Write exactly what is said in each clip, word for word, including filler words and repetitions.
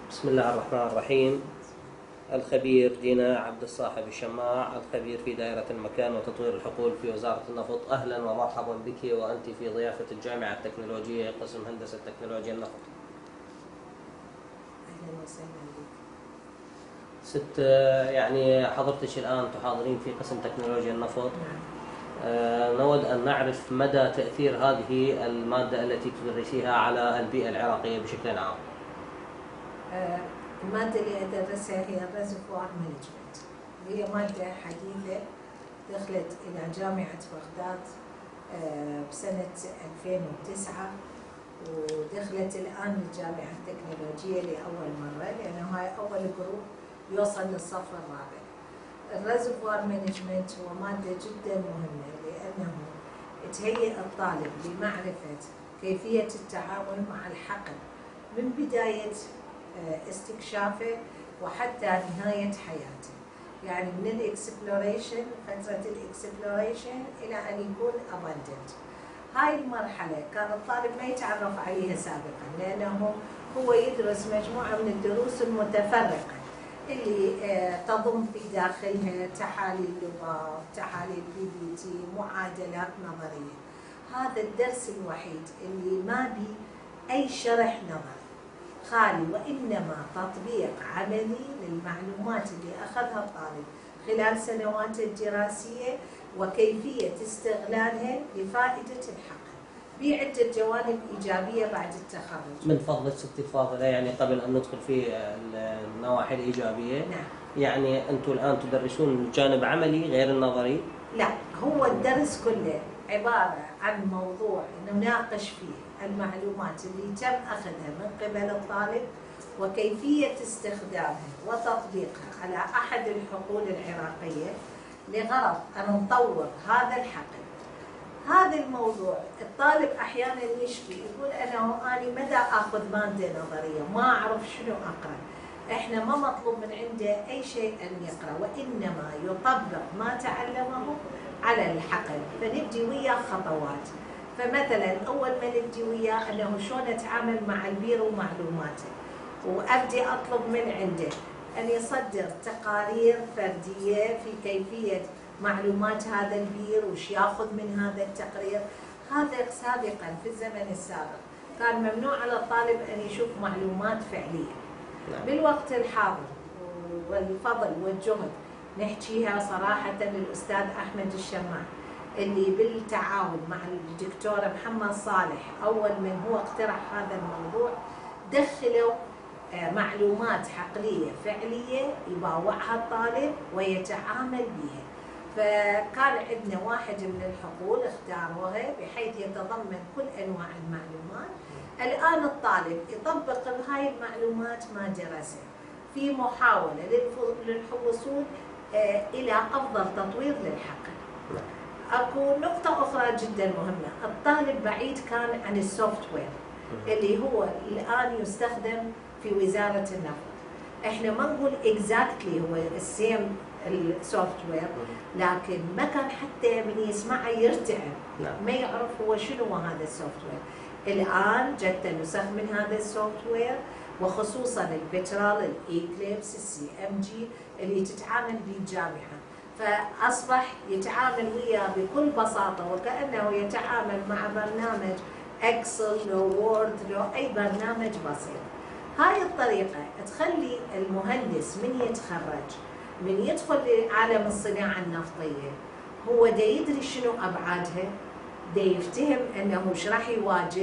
بسم الله الرحمن الرحيم. الخبير دينا عبد الصاحب الشماع، الخبير في دائرة المكان وتطوير الحقول في وزارة النفط. أهلا ومرحبا بك وأنت في ضيافة الجامعة التكنولوجية قسم هندسة تكنولوجيا النفط. أهلا وسهلا بك. ست يعني حضرتك الآن تحاضرين في قسم تكنولوجيا النفط. نعم. آه نود أن نعرف مدى تأثير هذه المادة التي تدرسيها على البيئة العراقية بشكل عام. آه المادة اللي أدرسها هي الريزرفوار مانجمنت، هي مادة حديثة دخلت إلى جامعة بغداد آه بسنة ألفين وتسعة، ودخلت الآن الجامعة التكنولوجية لأول مرة، لأنه هاي أول جروب يوصل للصف الرابع. الريزرفوار مانجمنت هو مادة جدا مهمة لأنه تهيئ الطالب لمعرفة كيفية التعامل مع الحقل من بداية استكشافه وحتى نهاية حياته، يعني من الاكسبلوريشن، فترة الاكسبلوريشن إلى أن يكون abundant. هاي المرحلة كان الطالب ما يتعرف عليها سابقا، لأنه هو يدرس مجموعة من الدروس المتفرقة اللي تضم في داخلها تحاليل لباف، تحاليل بي بي تي، معادلات نظرية. هذا الدرس الوحيد اللي ما بي أي شرح نظري خالي، وإنما تطبيق عملي للمعلومات اللي أخذها الطالب خلال سنواته الدراسية وكيفية استغلالها لفائدة الحقل بعدة جوانب إيجابية بعد التخرج. من فضلك ستي الفاضلة، يعني قبل أن ندخل في النواحي الإيجابية، نعم. يعني أنتم الآن تدرسون جانب عملي غير النظري؟ لا، هو الدرس كله عبارة عن موضوع نناقش فيه المعلومات اللي تم أخذها من قبل الطالب وكيفية استخدامها وتطبيقها على أحد الحقول العراقية لغرض أن نطور هذا الحقل. هذا الموضوع الطالب أحيانا يشكي يقول أنا أنا مدى أخذ مادة نظرية ما أعرف شنو أقرأ. إحنا ما مطلوب من عنده أي شيء أن يقرأ، وإنما يطبق ما تعلمه على الحقل، فنبدي وياه خطوات. فمثلا أول ما نبدي وياه أنه شلون أتعامل مع البير ومعلوماته، وأبدي أطلب من عنده أن يصدر تقارير فردية في كيفية معلومات هذا البير وش ياخذ من هذا التقرير. هذا سابقا في الزمن السابق كان ممنوع على الطالب أن يشوف معلومات فعلية. بالوقت الحاضر والفضل والجهد نحكيها صراحة للأستاذ أحمد الشماع اللي بالتعاون مع الدكتورة محمد صالح أول من هو اقترح هذا الموضوع، دخلوا معلومات حقلية فعلية يباوعها الطالب ويتعامل بها. فكان عندنا واحد من الحقول اختاروها بحيث يتضمن كل أنواع المعلومات. الآن الطالب يطبق هاي المعلومات ما درسه في محاولة للوصول إلى أفضل تطوير للحقل. أكو نقطة أخرى جدا مهمة، الطالب بعيد كان عن السوفت وير اللي هو الآن يستخدم في وزارة النفط. احنا ما نقول اكزاكتلي هو السيم السوفت وير، لكن ما كان حتى من يسمعه يرتعب، ما يعرف هو شنو هذا السوفت وير. الآن جت نسخ من هذا السوفت وير، وخصوصا البترال، الايكليبس، السي ام جي اللي تتعامل به الجامعة، فأصبح يتعامل وياه بكل بساطة وكأنه يتعامل مع برنامج اكسل لو وورد لو أي برنامج بسيط. هاي الطريقة تخلي المهندس من يتخرج من يدخل لعالم الصناعة النفطية هو دا يدري شنو أبعادها، دا يفتهم أنه وش راح يواجه.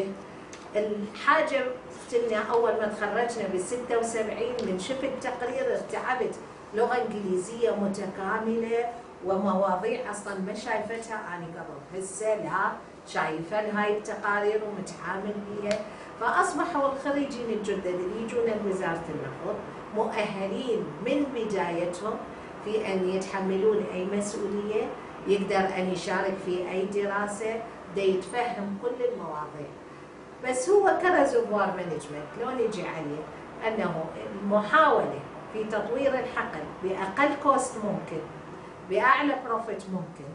الحاجة فتنا أول ما تخرجنا بالستة وسبعين من شفت تقرير ارتعبت، لغة إنجليزية متكاملة ومواضيع أصلا ما شايفتها أنا قبل. هسه لا، شايفة هاي التقارير ومتعامل بيها. فأصبحوا الخريجين الجدد اللي يجون لوزارة النفط مؤهلين من بدايتهم في أن يتحملون أي مسؤولية، يقدر أن يشارك في أي دراسة، دا يتفهم كل المواضيع. بس هو كريزرفوار مانجمنت لو نجي عليه أنه المحاولة في تطوير الحقل بأقل كوست ممكن، بأعلى بروفيت ممكن،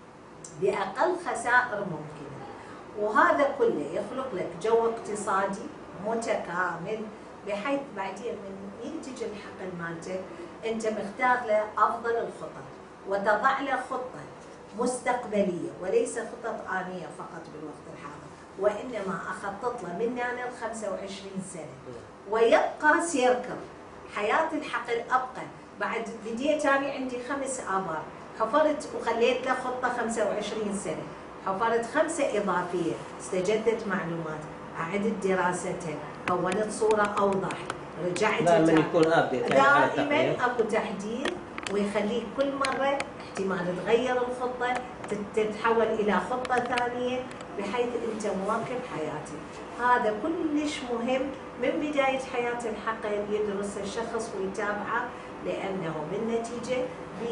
بأقل خسائر ممكنة، وهذا كله يخلق لك جو اقتصادي متكامل بحيث بعدين من ينتج الحقل مالته انت مختار له افضل الخطط وتضع له خطه مستقبليه وليس خطط آنية فقط بالوقت الحاضر، وانما اخطط له من هنا ل خمسة وعشرين سنه ويبقى سيركل حياه الحقل ابقى. بعد بديت انا عندي خمس ابار، حفرت وخليت له خطه خمسة وعشرين سنه، حفرت خمسه اضافيه، استجدت معلومات، اعدت دراستها، كونت صوره اوضح، رجعت دائما يكون ابديت دائما اكو تحديث، ويخليك كل مره احتمال تغير الخطه تتحول الى خطه ثانيه بحيث انت مواكب حياتك. هذا كلش مهم من بدايه حياه الحقل يدرس الشخص ويتابعه، لانه بالنتيجه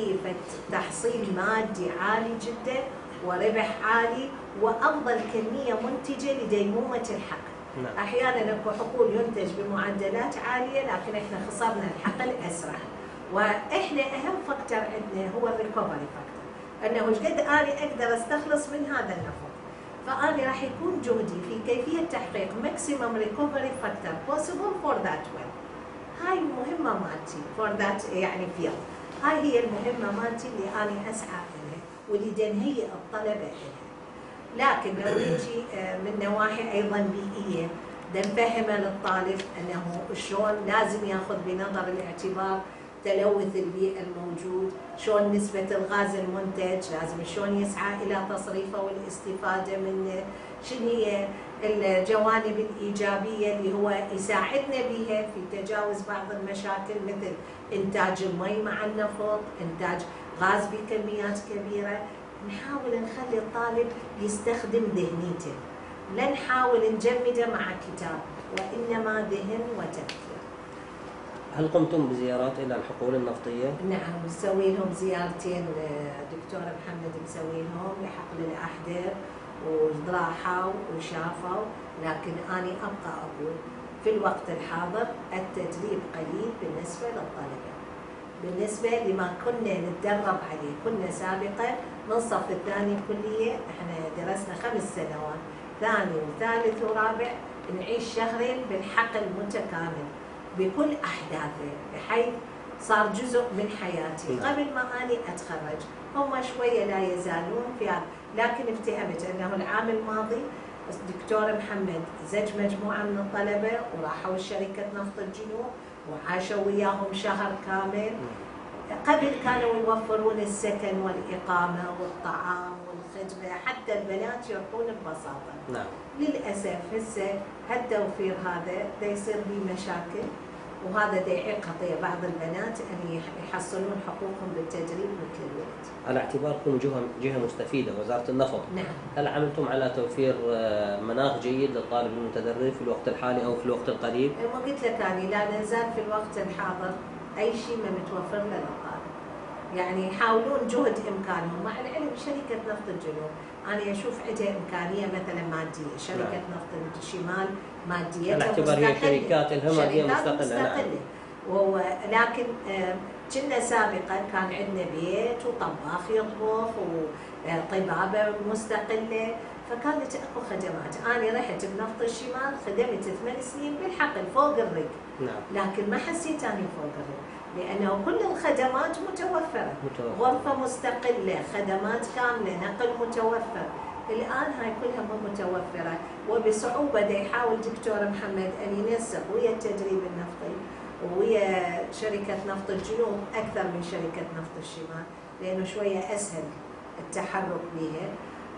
بتحصيل مادي عالي جدا وربح عالي وافضل كميه منتجه لديمومه الحقل. نعم. احيانا اكو حقول ينتج بمعدلات عاليه لكن احنا خسرنا الحقل اسرع، واحنا اهم فاكتور عندنا هو الريكفري فاكتور، انه ايش قد انا اقدر استخلص من هذا النفق. فانا راح يكون جهدي في كيفيه تحقيق ماكسيمم ريكفري فاكتور بوسيبل فور ذات ويل. هاي المهمه مالتي فور ذات يعني فيلد، هاي هي المهمه مالتي اللي انا اسعى اليها واللي دنهيئ الطلبه اليها. لكن لو نجي من نواحي ايضا بيئيه نفهم للطالب انه شلون لازم ياخذ بنظر الاعتبار تلوث البيئه الموجود، شلون نسبه الغاز المنتج، لازم شلون يسعى الى تصريفه والاستفاده منه، شنو هي الجوانب الايجابيه اللي هو يساعدنا بها في تجاوز بعض المشاكل مثل انتاج المي مع النفط، انتاج غاز بكميات كبيره. نحاول نخلي الطالب يستخدم ذهنيته، لا نحاول نجمده مع كتاب، وانما ذهن وتفكير. هل قمتم بزيارات الى الحقول النفطيه؟ نعم، نسوي لهم زيارتين، الدكتور محمد مسوي لهم لحقل الاحدر وراحوا وشافوا، لكن انا ابقى اقول في الوقت الحاضر التدريب قليل بالنسبه للطلبه. بالنسبه لما كنا نتدرب عليه، كنا سابقا من الصف الثاني كليه احنا درسنا خمس سنوات، ثاني وثالث ورابع نعيش شهرين بالحقل متكامل بكل احداثه، بحيث صار جزء من حياتي قبل ما اني اتخرج. هم شويه لا يزالون في هذا، لكن افتهمت انه العام الماضي الدكتور محمد زج مجموعه من الطلبه وراحوا شركه نفط الجنوب وعاشوا وياهم شهر كامل. قبل كانوا يوفرون السكن والاقامه والطعام والخدمه، حتى البنات يعطون ببساطه. نعم. للاسف هسه هالتوفير هذا دا يصير به مشاكل، وهذا دا يعيق خطيه بعض البنات ان يحصلون حقوقهم بالتدريب مثل الولد. على اعتباركم جهه جهه مستفيده وزاره النفط، نعم. هل عملتم على توفير مناخ جيد للطالب المتدرب في الوقت الحالي او في الوقت القريب؟ ما قلت لك اني لا نزال في الوقت الحاضر اي شيء ما متوفر له للطالب. يعني يحاولون جهد امكانهم، مع العلم شركه نفط الجنوب انا اشوف عندها امكانيه مثلا ماديه، شركه نعم. نفط الشمال ماديه على اعتبار هي شركات الها ماديه مستقله. مستقله. نعم. لكن كنا سابقا كان عندنا بيت وطباخ يطبخ وطبابه مستقله، فكانت اكو خدمات. انا رحت بنفط الشمال خدمت ثمان سنين بالحقل فوق الرق. نعم. لكن ما حسيت اني فوق الرق، لانه كل الخدمات متوفره. متوفر. غرفه مستقله، خدمات كامله، نقل متوفر. الان هاي كلها مو متوفره، وبصعوبه دا يحاول دكتور محمد ان ينسق ويا التدريب النفطي ويا شركه نفط الجنوب اكثر من شركه نفط الشمال، لانه شويه اسهل التحرك بها.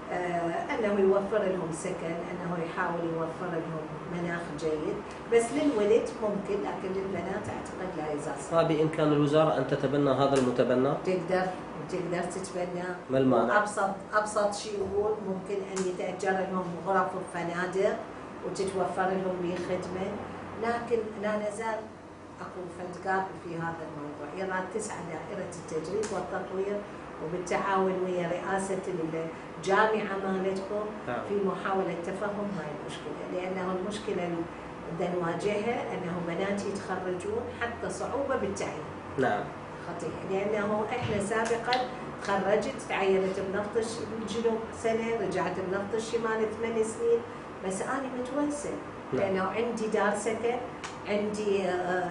آه انه يوفر لهم سكن، انه يحاول يوفر لهم مناخ جيد، بس للولد ممكن، لكن للبنات اعتقد لا يزال. فبامكان الوزاره ان تتبنى هذا المتبنى؟ تقدر تقدر تتبنى. ما المانع؟ ابسط ابسط شيء هو ممكن ان يتاجر لهم غرف وفنادق وتتوفر لهم به خدمه، لكن لا نزال اكو فند قابل في هذا الموضوع. يراد تسعى دائره التدريب والتطوير وبالتعاون ويا رئاسه الجامعه مالتكم في محاوله تفهم هاي المشكله، لانه المشكله اللي نواجهها انه بنات يتخرجون حتى صعوبه بالتعيين. نعم. خطير، لانه احنا سابقا تخرجت تعينت بنفط الجنوب سنه، رجعت بنفط الشمال ثمان سنين، بس انا متونسه لانه عندي دار سكن عندي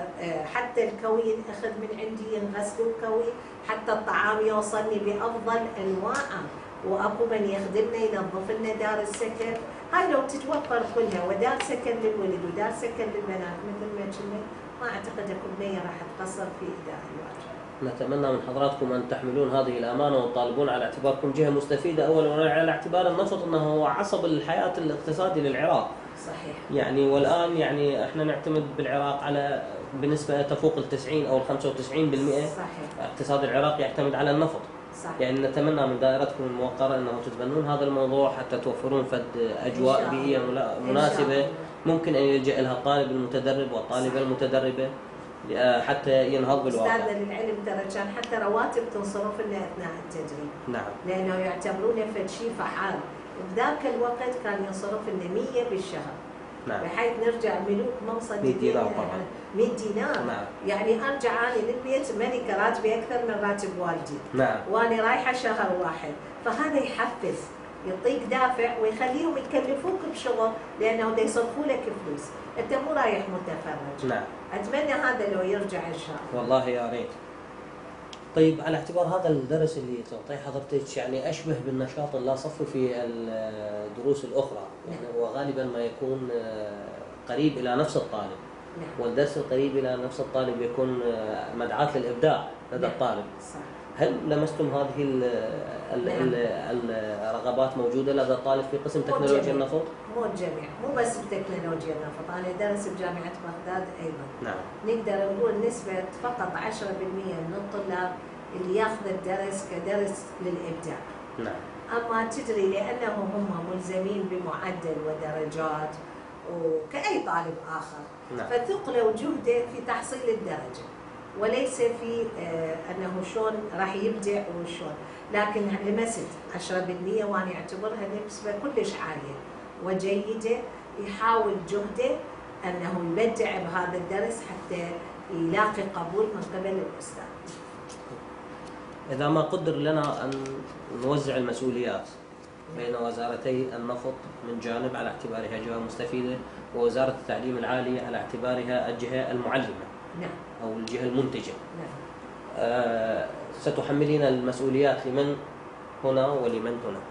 حتى الكوي أخذ من عندي ينغسلوا كوي، حتى الطعام يوصلني بأفضل أنواعه، وأكو من يخدمنا ينظف لنا دار السكن. هاي لو تتوفر كلها، ودار سكن للولد ودار سكن للبنات مثل ما كنا، ما أعتقد أكو بنية راح تقصر في إداء الواجب. نتمنى من حضراتكم أن تحملون هذه الأمانة وتطالبون على اعتباركم جهة مستفيدة أولا، على اعتبار النفط أنه هو عصب الحياة الاقتصادي للعراق. صحيح. يعني والآن يعني احنا نعتمد بالعراق على بنسبة تفوق التسعين أو الخمسة وتسعين بالمئة. صحيح. اقتصاد العراق يعتمد على النفط. صحيح. يعني نتمنى من دائرتكم الموقرة أنه تتبنون هذا الموضوع حتى توفرون فد أجواء بيئية مناسبة ممكن أن يلجأ لها الطالب المتدرب والطالبة صحيح. المتدربة حتى ينهض بالواقع. أستاذنا للعلم ترى كان حتى رواتب تنصرف لنا أثناء التدريب. نعم. لأنه يعتبرونه فد شيء فعال، وبذاك الوقت كان ينصرف لنا مية بالشهر. نعم. بحيث نرجع ملوك منصب مية دينار طبعا. مية دينار. نعم. يعني ارجع انا للبيت ملكه راتبي اكثر من راتب والدي. نعم. وانا رايحه شهر واحد، فهذا يحفز، يعطيك دافع ويخليهم يكلفوك بشغل لانه دا يصرفوا لك فلوس، انت مو رايح متفرج. نعم. اتمنى هذا لو يرجع ان شاء الله. والله يا ريت. طيب على اعتبار هذا الدرس اللي تعطيه حضرتك يعني اشبه بالنشاط اللا صفي في الدروس الاخرى، يعني هو غالبا ما يكون قريب الى نفس الطالب. نعم. والدرس القريب الى نفس الطالب يكون مدعاة للابداع لدى نعم. الطالب. صح. هل لمستم هذه ال ال نعم. الرغبات موجوده لدى الطالب في قسم تكنولوجيا النفط؟ مو الجميع، مو بس بتكنولوجيا النفط، انا درس بجامعه بغداد ايضا. نعم. نقدر نقول نسبه فقط عشرة بالمئة من الطلاب اللي ياخذ الدرس كدرس للابداع. نعم. اما تدري لانهم هم ملزمين بمعدل ودرجات وكأي طالب اخر. نعم. فثقله وجهده في تحصيل الدرجه، وليس في آه انه شلون راح يبدع وشلون، لكن لمست عشرة بالمئة وانا اعتبرها نسبه كلش عاليه وجيده، يحاول جهده انه يبدع بهذا الدرس حتى يلاقي قبول من قبل الاستاذ. إذا ما قدر لنا أن نوزع المسؤوليات بين وزارتي النفط من جانب على اعتبارها جهة مستفيدة، ووزارة التعليم العالي على اعتبارها الجهة المعلمة. نعم. أو الجهة المنتجة. نعم. آه ستحملين المسؤوليات لمن هنا ولمن هنا؟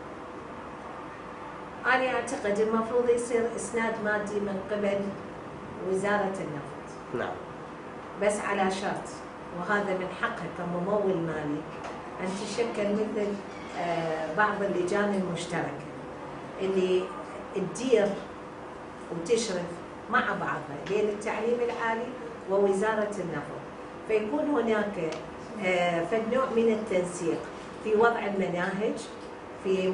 أنا أعتقد المفروض يصير إسناد مادي من قبل وزارة النفط. نعم. بس على شرط، وهذا من حقها كممول مالي، أن تشكل مثل آه بعض اللجان المشتركة اللي تدير وتشرف مع بعضها بين التعليم العالي ووزارة النفط، فيكون هناك آه فنوع من التنسيق في وضع المناهج، في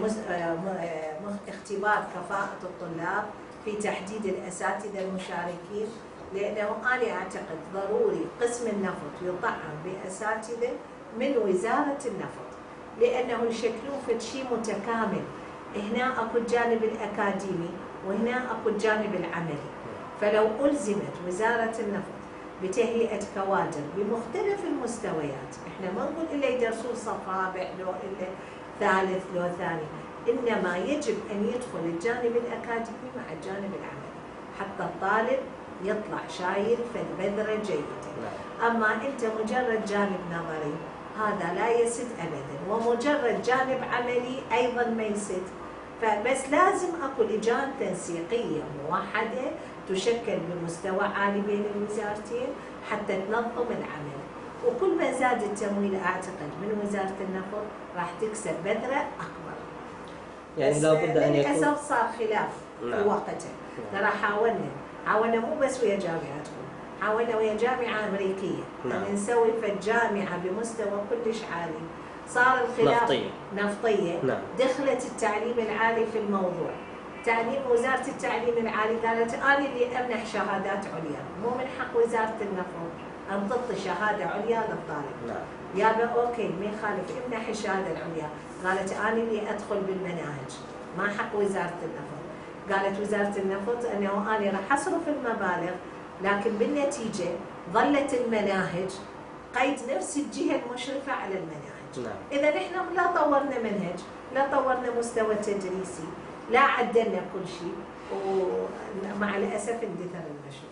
اختبار كفاءة الطلاب، في تحديد الأساتذة المشاركين، لأنه أنا أعتقد ضروري قسم النفط يطعم بأساتذة من وزارة النفط، لأنه يشكلون في شيء متكامل. هنا أكو الجانب الأكاديمي وهنا أكو الجانب العملي، فلو ألزمت وزارة النفط بتهيئة كوادر بمختلف المستويات، احنا ما نقول إلا يدرسون صف رابع لو إلا ثالث لو ثاني، إنما يجب أن يدخل الجانب الأكاديمي مع الجانب العملي حتى الطالب يطلع شايل فالبذرة جيدة. أما أنت مجرد جانب نظري هذا لا يسد أبدا، ومجرد جانب عملي أيضا ما يسد. فبس لازم أكو لجان تنسيقية موحدة تشكل بمستوى عالي بين الوزارتين حتى تنظم العمل، وكل ما زاد التمويل أعتقد من وزارة النفط راح تكسب بذرة أكبر. يعني لابد أن يكون للأسف صار خلاف نعم. في وقته. ترى حاولنا حاولنا مو بس ويا جامعتكم، حاولنا ويا جامعة أمريكية نعم. أن نسوي في الجامعة بمستوى كلش عالي، صار الخلاف نفطية, نفطية. نعم. دخلت التعليم العالي في الموضوع، تعليم وزارة التعليم العالي قالت أنا اللي أمنح شهادات عليا، مو من حق وزارة النفط أن تعطي شهادة عليا للطالب. نعم. يابا أوكي ما يخالف امنح الشهادة العليا، قالت أنا اللي أدخل بالمناهج، ما حق وزارة النفط. قالت وزارة النفط أنه أنا راح أصرف المبالغ، لكن بالنتيجة ظلت المناهج قيد نفس الجهة المشرفة على المناهج. نعم. إذا نحن لا طورنا منهج، لا طورنا مستوى تدريسي، لا عدلنا كل شيء، ومع الأسف اندثر المشروع.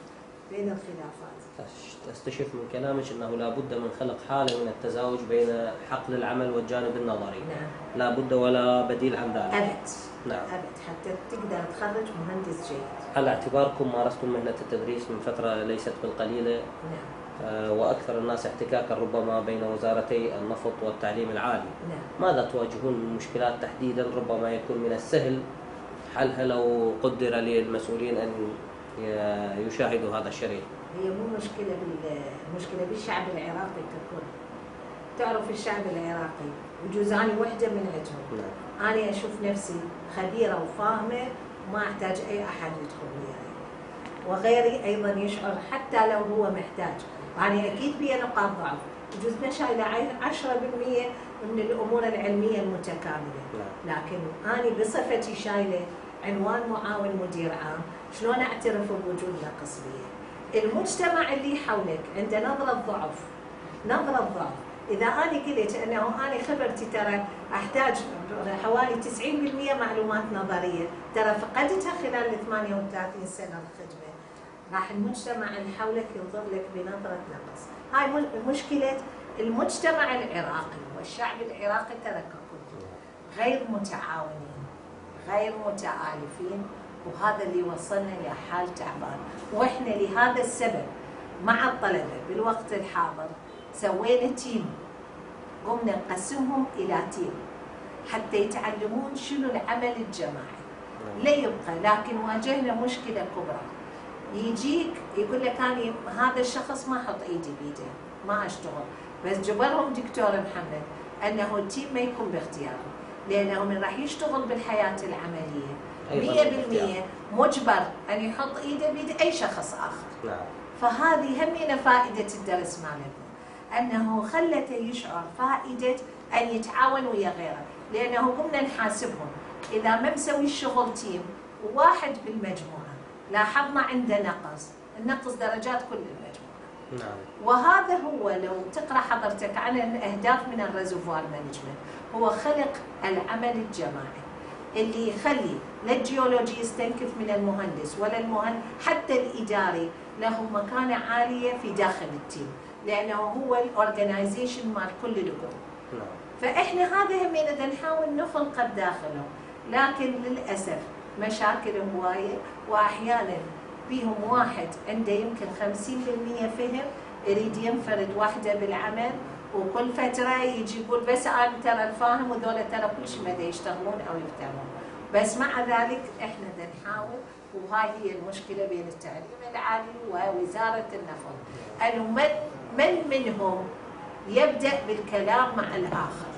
بين الخلافات. استشف من كلامك انه لا بد من خلق حاله من التزاوج بين حقل العمل والجانب النظري. نعم. لا بد ولا بديل عن ذلك. ابد. نعم. ابد حتى تقدر تخرج مهندس جيد. على اعتباركم مارستم مهنة التدريس من فترة ليست بالقليلة. نعم. آه وأكثر الناس احتكاكا ربما بين وزارتي النفط والتعليم العالي. نعم. ماذا تواجهون من مشكلات تحديدا ربما يكون من السهل حلها لو قدر للمسؤولين أن يشاهدوا هذا الشريط؟ هي مو مشكلة بالمشكلة بالشعب العراقي ككل. تعرف الشعب العراقي وجوز أنا وحدة من عندهم. نعم. أنا أشوف نفسي خبيرة وفاهمة وما أحتاج أي أحد يدخل وياي. وغيري أيضا يشعر حتى لو هو محتاج. أنا أكيد بي نقاط ضعف. وجوز ما شايلة عشرة بالمئة من الأمور العلمية المتكاملة. نعم. لكن أنا بصفتي شايلة عنوان معاون مدير عام، شلون أعترف بوجود نقص بيه؟ المجتمع اللي حولك عنده نظرة ضعف، نظرة ضعف. إذا أنا قلت أنه أنا خبرتي ترى أحتاج حوالي تسعين بالمئة معلومات نظرية، ترى فقدتها خلال ثمانية وثلاثين سنة الخدمة، راح المجتمع اللي حولك ينظر لك بنظرة نقص. هاي مشكلة المجتمع العراقي والشعب العراقي ترى ككل غير متعاونين، غير متآلفين، وهذا اللي وصلنا لحال تعبان. واحنا لهذا السبب مع الطلبة بالوقت الحاضر سوينا تيم، قمنا نقسمهم إلى تيم حتى يتعلمون شنو العمل الجماعي. لا يبقى، لكن واجهنا مشكلة كبرى، يجيك يقول لك أنا هذا الشخص ما أحط إيدي بيده ما أشتغل، بس جبرهم دكتور محمد أنه التيم ما يكون باختياره، لأنه من راح يشتغل بالحياة العملية مئة بالمئة مجبر أن يحط إيده بيد أي شخص آخر. نعم. فهذه همينة فائدة الدرس مالتنا، أنه خلته يشعر فائدة أن يتعاون ويا غيره، لأنه قمنا نحاسبهم إذا ما مسوي الشغل تيم وواحد بالمجموعة لاحظنا عنده نقص، النقص درجات كل المجموعة. نعم. وهذا هو لو تقرأ حضرتك عن الأهداف من الريزرفوار مانجمنت، هو خلق العمل الجماعي اللي يخلي لا الجيولوجي يستنكف من المهندس ولا المهندس حتى الإداري له مكانة عالية في داخل التيم، لأنه هو الأورجنايزيشن مال كل الجروب. نعم. فإحنا هذا هم بدنا نحاول نخلق داخله، لكن للأسف مشاكل هواية، وأحيانا بيهم واحد عنده يمكن خمسين بالمئة فهم يريد ينفرد وحده بالعمل، وكل فترة يجي يقول بس أنا ترى الفاهم وذولا ترى كل شيء ما يشتغلون أو يفتهمون. بس مع ذلك إحنا بدنا نحاول، وهاي هي المشكلة بين التعليم العالي ووزارة النفط، أنه من من منهم يبدأ بالكلام مع الآخر.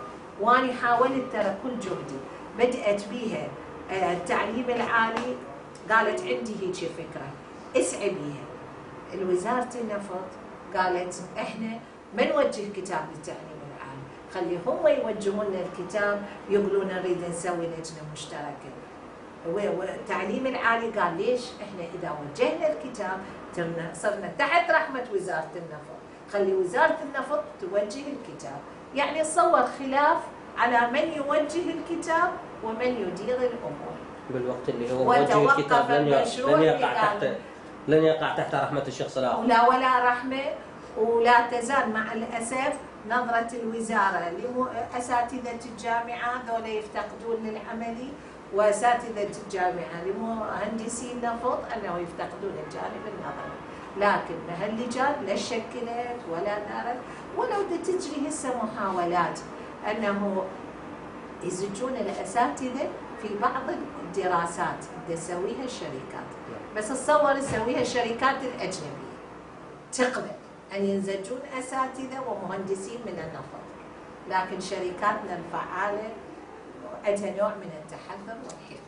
وأنا حاولت ترى كل جهدي، بدأت بيها التعليم العالي، قالت عندي هيك فكرة اسعي بيها. الوزارة النفط قالت إحنا ما نوجه كتاب للتعليم العالي، خلي هم يوجهون لنا الكتاب، يقولون نريد نسوي لجنة مشتركة. والتعليم العالي قال ليش احنا اذا وجهنا الكتاب صرنا تحت رحمة وزارة النفط، خلي وزارة النفط توجه الكتاب. يعني تصور خلاف على من يوجه الكتاب ومن يدير الامور، بالوقت اللي هو موجه الكتاب لن يقع تحت لن يقع تحت رحمة الشخص الآخر. ولا ولا رحمة، ولا تزال مع الأسف نظرة الوزارة لأساتذة الجامعة ذولا يفتقدون للعملي، وأساتذة الجامعة لمهندسي النفط أنه يفتقدون الجانب النظري. لكن هاللجان لا شكلت ولا نارت، ولو تجري هسه محاولات أنه يزجون الأساتذة في بعض الدراسات تسويها الشركات، بس تصور تسويها الشركات الأجنبية تقبل أن ينزجون أساتذة ومهندسين من النفط، لكن شركاتنا الفعالة عندها نوع من التحذر والحذر.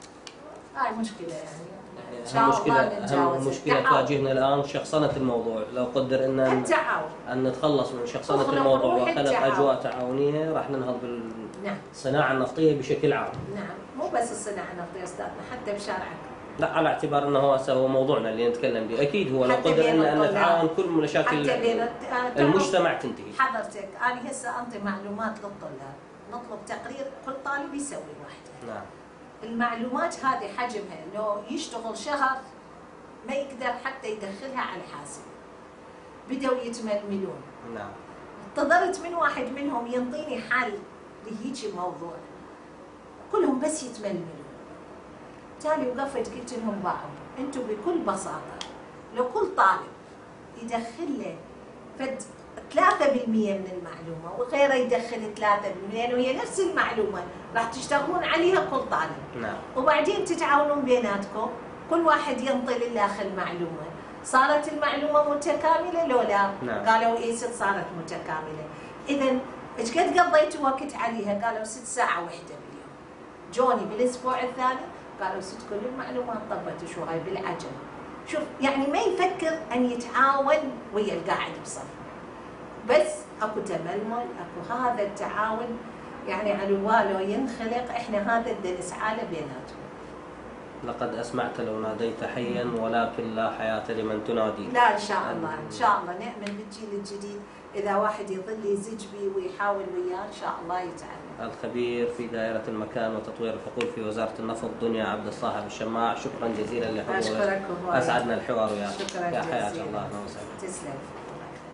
هاي مشكلة يعني إن شاء الله نتجاوزها. أهم مشكلة تواجهنا الآن شخصنة الموضوع، لو قدر أن التعاون أن نتخلص من شخصنة الموضوع وخلق أجواء تعاونية راح ننهض بالصناعة النفطية بشكل عام. نعم، مو بس الصناعة النفطية أستاذنا، حتى بشارعك. لا، على اعتبار انه هو موضوعنا اللي نتكلم به، اكيد هو لو قدر ان نتعاون كل مشاكل المجتمع تنتهي. حضرتك انا هسه انطي معلومات للطلاب، نطلب تقرير كل طالب يسوي واحده. نعم. المعلومات هذه حجمها لو يشتغل شهر ما يقدر حتى يدخلها على الحاسب. بدأوا يتململون. نعم. انتظرت من واحد منهم ينطيني حل لهيجي موضوع، كلهم بس يتململون. تالي وقفت قلت لهم باعوا، انتم بكل بساطة لو كل طالب يدخل له فد ثلاثة بالمئة من المعلومة وغيره يدخل ثلاثة بالمئة، لأنه هي نفس المعلومة راح تشتغلون عليها كل طالب. نعم. وبعدين تتعاونون بيناتكم، كل واحد ينطي للآخر المعلومة. صارت المعلومة متكاملة لو لا؟ نعم. قالوا إيه ست صارت متكاملة. إذا إيش قد قضيتوا وقت عليها؟ قالوا ست ساعة واحدة باليوم. جوني بالأسبوع الثاني قالوا ست كل المعلومات طبت شوي بالعجل. شوف يعني ما يفكر أن يتعاون ويا القاعد بصف، بس اكو تململ، اكو هذا التعاون يعني على الوالو ينخلق. احنا هذا اللي نسعى له بيناتهم. لقد أسمعت لو ناديت حيا ولكن لا حياة لمن تنادي. لا إن شاء الله إن شاء الله نأمل بالجيل الجديد إذا واحد يظل يزج بي ويحاول وياه إن شاء الله يتعلم. الخبير في دائرة المكان وتطوير الحقول في وزارة النفط دنيا عبد الصاحب الشماع، شكرا جزيلا لحضورك. أشكرك. أسعدنا الحوار وياك. شكرا يا حياك جزيلا. الله. تسلم.